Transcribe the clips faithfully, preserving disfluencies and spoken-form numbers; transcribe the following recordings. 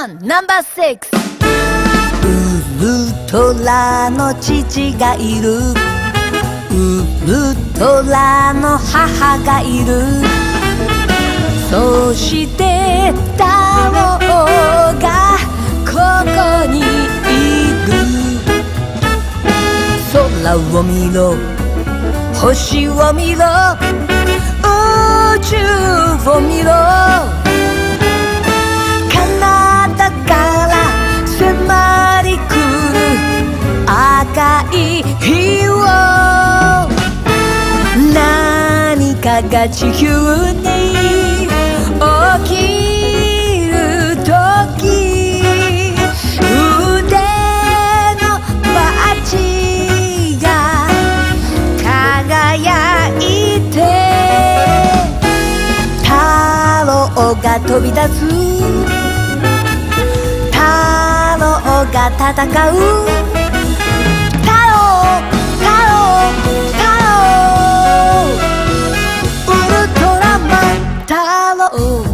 ワンナンバーシックス。 ウルトラの父がいる、ウルトラの母がいる、そしてタロがここにいる。空を見ろ、星を見ろ、宇宙を見ろ、彼方から迫り来る赤い火を、何かが地球に起きる時、腕のバチが輝いて、タロが飛び立つ、タロが戦う、タロタロタロ、ウルトラマンタロ。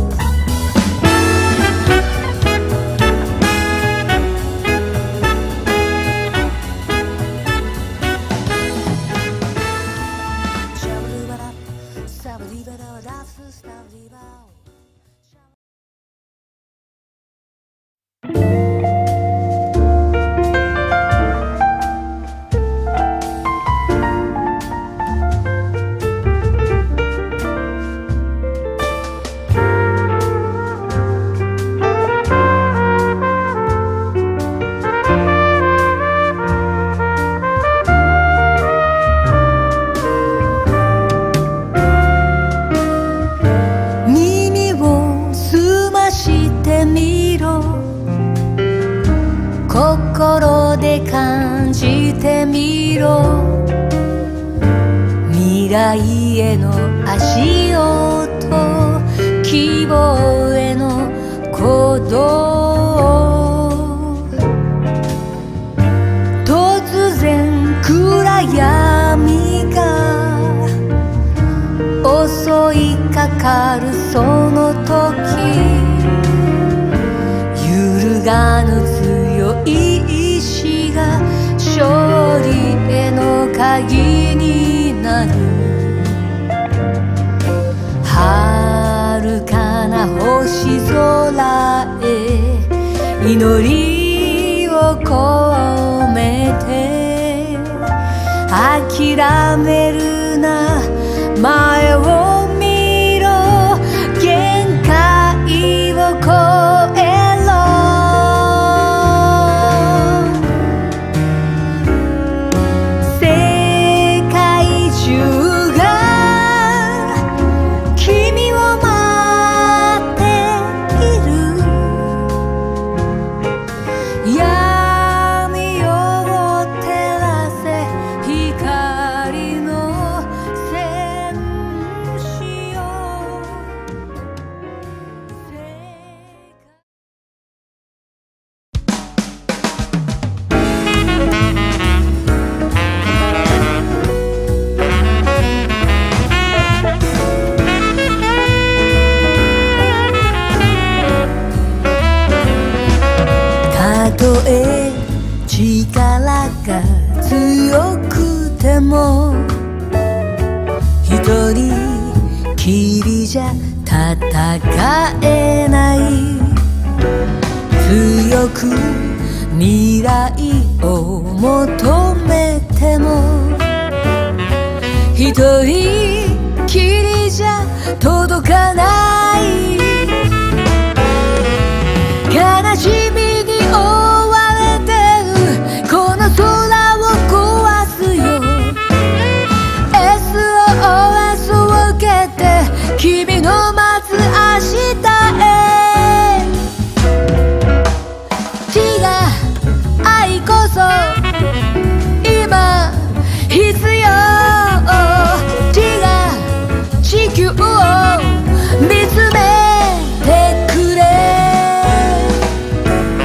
心で感じてみろ、未来への足音、希望への鼓動。突然暗闇が襲いかかるその時、揺るがぬ強い意志が勝利への鍵になる。遥かな星空へ祈りを込めて、諦めるな、前を見ろ、限界を越えろ。世界中が君を待っている。闇を照らせ光の戦士よ。たとえ力が強くても、一人きりじゃ戦えない。強く未来を求めても、一人きりじゃ届かない。悲しみに追われてるこの空を壊すよ。 エスオーエス を受けて君の待つ明日へ。血が愛こそ今必要。血が地球を見つめてくれ。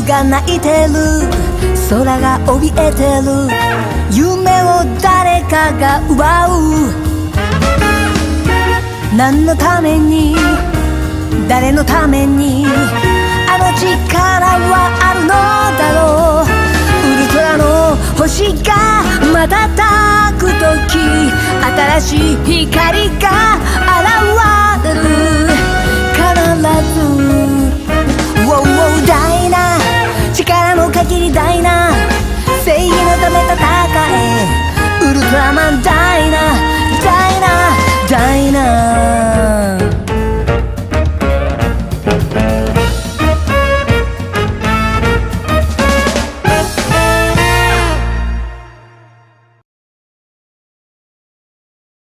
が泣いてる、空が怯えてる、夢を誰かが奪う。何のために、誰のために、あの力はあるのだろう。ウルトラの星が瞬く時、新しい光